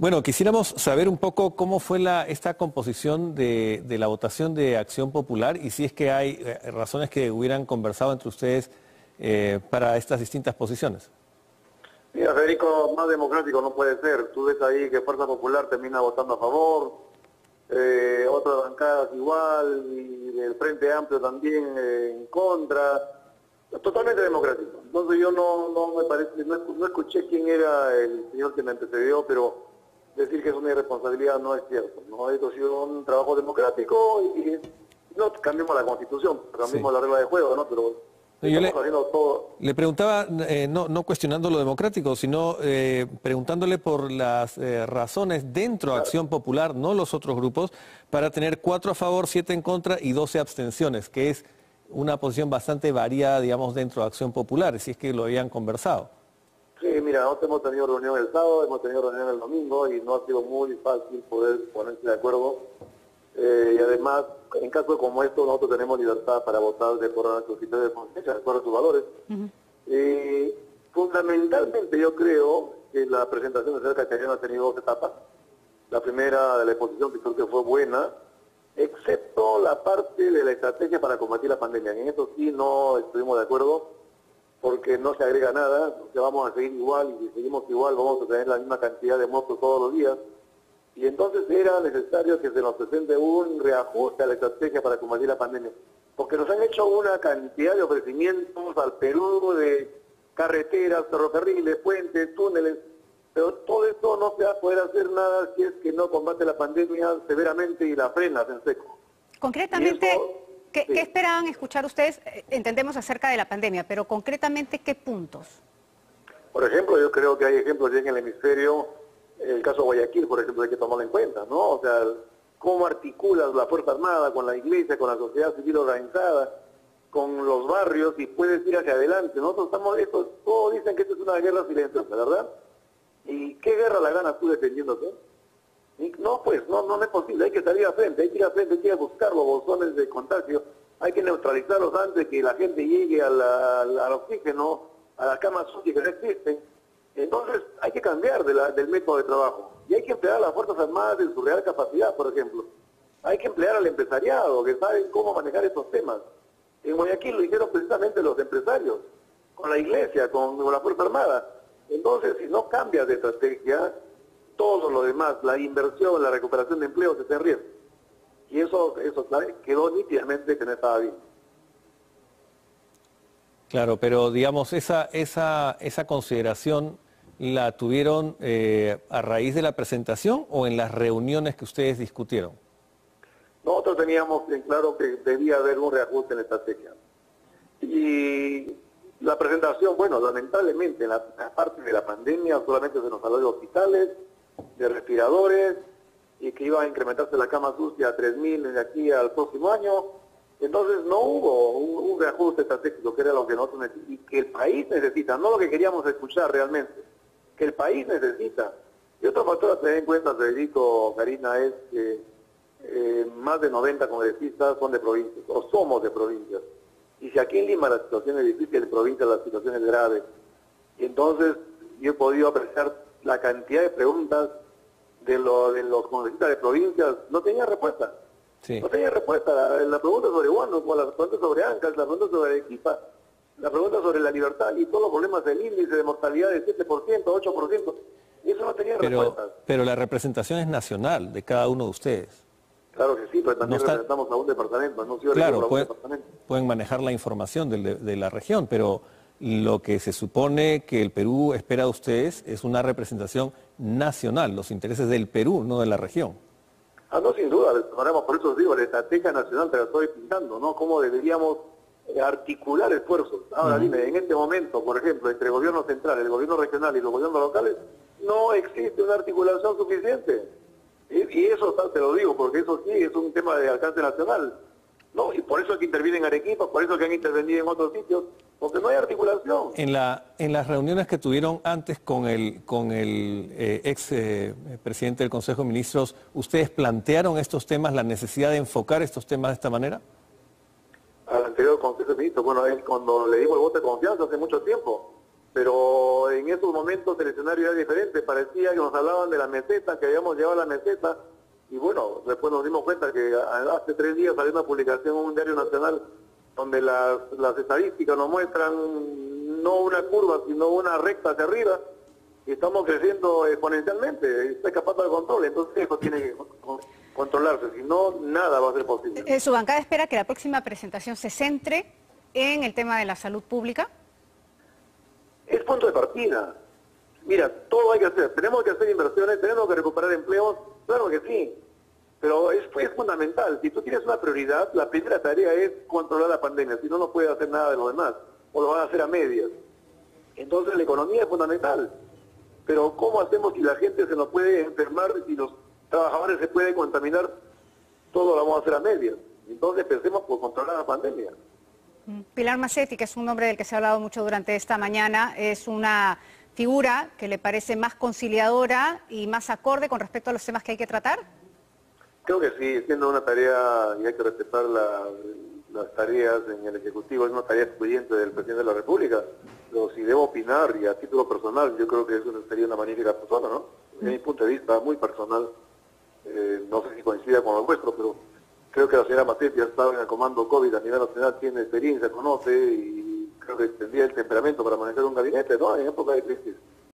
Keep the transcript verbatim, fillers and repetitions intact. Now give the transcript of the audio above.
Bueno, quisiéramos saber un poco cómo fue la, esta composición de, de la votación de Acción Popular y si es que hay eh, razones que hubieran conversado entre ustedes eh, para estas distintas posiciones. Mira, Federico, más democrático no puede ser. Tú ves ahí que Fuerza Popular termina votando a favor, eh, otras bancadas igual, y del Frente Amplio también eh, en contra. Totalmente democrático. Entonces yo no, no me parece, no, no escuché quién era el señor que me antecedió, pero decir que es una irresponsabilidad no es cierto. No, esto ha sido un trabajo democrático y, y no cambiamos la Constitución, cambiamos sí. la regla de juego, ¿no? Pero yo le, todo. le preguntaba, eh, no, no cuestionando lo democrático, sino eh, preguntándole por las eh, razones dentro de claro. Acción Popular, no los otros grupos, para tener cuatro a favor, siete en contra y doce abstenciones, que es una posición bastante variada, digamos, dentro de Acción Popular, si es que lo habían conversado. Sí, mira, nosotros hemos tenido reunión el sábado, hemos tenido reunión el domingo y no ha sido muy fácil poder ponerse de acuerdo. Eh, y además, en casos como esto, nosotros tenemos libertad para votar de acuerdo a nuestros criterios de conciencia, de acuerdo a sus valores. Uh-huh. Y fundamentalmente yo creo que la presentación de Cerca Cayena ha tenido dos etapas. La primera de la exposición, que creo que fue buena, excepto la parte de la estrategia para combatir la pandemia. En eso sí no estuvimos de acuerdo, porque no se agrega nada, o sea, vamos a seguir igual, y si seguimos igual vamos a tener la misma cantidad de muertos todos los días. Y entonces era necesario que se nos presente un reajuste a la estrategia para combatir la pandemia, porque nos han hecho una cantidad de ofrecimientos al Perú de carreteras, ferrocarriles, puentes, túneles, pero todo esto no se va a poder hacer nada si es que no combate la pandemia severamente y la frenas en seco. Concretamente, eso, ¿qué, sí. ¿qué esperaban escuchar ustedes? Entendemos acerca de la pandemia, pero concretamente, ¿qué puntos? Por ejemplo, yo creo que hay ejemplos ya en el hemisferio, el caso de Guayaquil, por ejemplo, hay que tomarlo en cuenta, ¿no? O sea, cómo articulas la Fuerza Armada con la Iglesia, con la sociedad civil organizada, con los barrios, y puedes ir hacia adelante. Nosotros estamos, esto, todos dicen que esto es una guerra silenciosa, ¿verdad? ¿Y qué guerra la ganas tú defendiéndote? Y no, pues, no, no es posible, hay que salir a frente, hay que ir a frente, hay que ir a buscar los bolsones de contagio, hay que neutralizarlos antes de que la gente llegue a la, al oxígeno, a las camas U C I que no existen. Entonces hay que cambiar de la, del método de trabajo y hay que emplear a las Fuerzas Armadas en su real capacidad, por ejemplo. Hay que emplear al empresariado, que saben cómo manejar estos temas. En Guayaquil lo hicieron precisamente los empresarios, con la Iglesia, con, con la Fuerza Armada. Entonces, si no cambias de estrategia, todo lo demás, la inversión, la recuperación de empleo, se está en riesgo. Y eso, eso quedó nítidamente que no estaba bien. Claro, pero digamos, esa, esa, esa consideración la tuvieron eh, a raíz de la presentación o en las reuniones que ustedes discutieron. Nosotros teníamos en claro que debía haber un reajuste en la estrategia. Y la presentación, bueno, lamentablemente en la, la parte de la pandemia solamente se nos habló de hospitales, de respiradores, y que iba a incrementarse la cama sucia a tres mil de aquí al próximo año. Entonces no hubo un, un reajuste estratégico, que era lo que nosotros necesitamos, y que el país necesita, no lo que queríamos escuchar realmente, que el país necesita. Y otro factor a tener en cuenta, Federico, Karina, es que eh, más de noventa congresistas son de provincias, o somos de provincias. Y si aquí en Lima la situación es difícil, en provincia la situación es grave. Y entonces yo he podido apreciar la cantidad de preguntas de, lo, de los congresistas de provincias, no tenía respuesta. Sí. No tenía respuesta. La, la pregunta sobre Huánuco, la pregunta sobre Ancash, la pregunta sobre Arequipa, la pregunta sobre la libertad y todos los problemas del índice de mortalidad de siete por ciento, ocho por ciento. Y eso no tenía pero, respuestas. Pero la representación es nacional de cada uno de ustedes. Claro que sí, pero también no está... representamos a un departamento, no claro, a un puede, departamento. Pueden manejar la información de, de, de la región, pero lo que se supone que el Perú espera de ustedes es una representación nacional, los intereses del Perú, no de la región. Ah, no, sin duda, por eso os digo, la estrategia nacional te la estoy pintando, ¿no? Cómo deberíamos articular esfuerzos. Ahora, uh-huh. dime, en este momento, por ejemplo, entre el gobierno central, el gobierno regional y los gobiernos locales, no existe una articulación suficiente. Y, y eso te lo digo, porque eso sí es un tema de alcance nacional. No, y por eso es que intervienen en Arequipa, por eso es que han intervenido en otros sitios, porque no hay articulación. En la en las reuniones que tuvieron antes con el con el eh, ex eh, presidente del Consejo de Ministros, ¿ustedes plantearon estos temas, la necesidad de enfocar estos temas de esta manera? Al anterior Consejo de Ministros, bueno, él cuando le dimos el voto de confianza hace mucho tiempo, pero en esos momentos el escenario era diferente, parecía que nos hablaban de la meseta, que habíamos llevado la meseta, y bueno, después nos dimos cuenta que hace tres días salió una publicación en un diario nacional donde las, las estadísticas nos muestran no una curva, sino una recta hacia arriba, y estamos creciendo exponencialmente, está escapando del control, entonces eso tiene que controlarse, si no, nada va a ser posible. Eh, ¿Su bancada espera que la próxima presentación se centre en el tema de la salud pública? Es punto de partida. Mira, todo hay que hacer. Tenemos que hacer inversiones, tenemos que recuperar empleos, claro que sí. Pero es, es fundamental. Si tú tienes una prioridad, la primera tarea es controlar la pandemia. Si no, no puedes hacer nada de lo demás. O lo van a hacer a medias. Entonces la economía es fundamental. Pero ¿cómo hacemos si la gente se nos puede enfermar y los trabajadores se pueden contaminar? Todo lo vamos a hacer a medias. Entonces pensemos por controlar la pandemia. Pilar Massetti, que es un nombre del que se ha hablado mucho durante esta mañana, es una figura que le parece más conciliadora y más acorde con respecto a los temas que hay que tratar. Creo que sí, siendo una tarea, y hay que respetar la, las tareas en el Ejecutivo, es una tarea excluyente del Presidente de la República, pero si debo opinar, y a título personal, yo creo que eso sería una magnífica persona, ¿no? Desde mi punto de vista, muy personal, eh, no sé si coincida con el vuestro, pero creo que la señora Massetti ha estado en el comando COVID a nivel nacional, tiene experiencia, conoce, y creo que tendría el temperamento para manejar un gabinete, ¿no? En época de crisis.